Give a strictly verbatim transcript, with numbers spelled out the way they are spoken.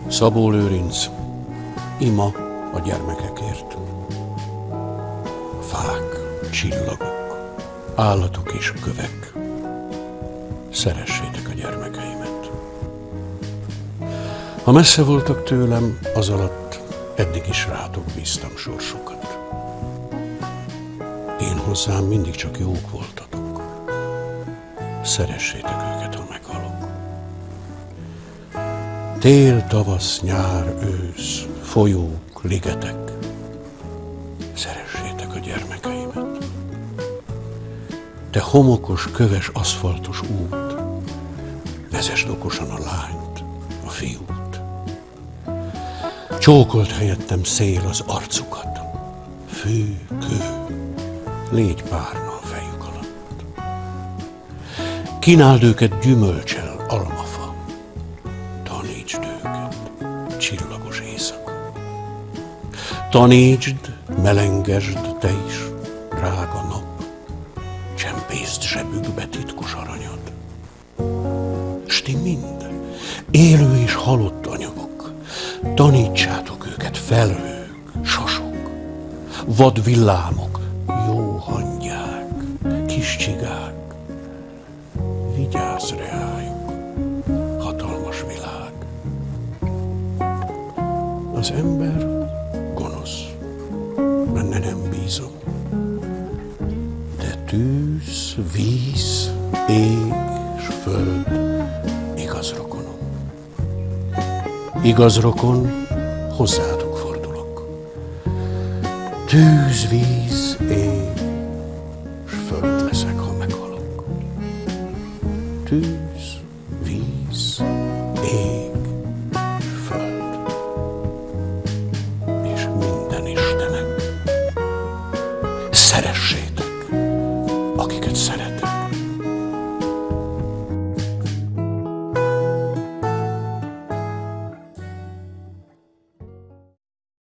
Szabó Lőrinc, ima a gyermekekért. Fák, csillagok, állatok és kövek, szeressétek a gyermekeimet. Ha messze voltak tőlem, az alatt eddig is rátok bíztam sorsokat. Én hozzám mindig csak jók voltatok. Szeressétek őket, ha meghalok. Tél, tavasz, nyár, ősz, folyók, ligetek, szeressétek a gyermekeimet. Te homokos, köves, aszfaltos út, vezesd okosan a lányt, a fiút. Csókolt helyettem szél az arcukat, fű, kő, légy párna a fejük alatt. Kínáld őket gyümölcsel, almafa, tanítsd őket, csillagos éjszaka. Tanítsd, melengesd te is, drága nap, csempészd zsebükbe titkos aranyad. S ti mind, élő és halott anyagok, tanítsátok őket, felhők, sasok, vad villámok, jó hangyák, kis csigák. Vigyázz reájuk, hatalmas világ. Az ember gonosz, benne nem bízom. De tűz, víz, ég és föld igaz rokonom. Igaz rokon, hozzátok fordulok. Tűz, víz, ég és föld leszek, ha meghalok. Tűz, víz, ég, föld, és minden istenek, szeressétek, akiket szeret.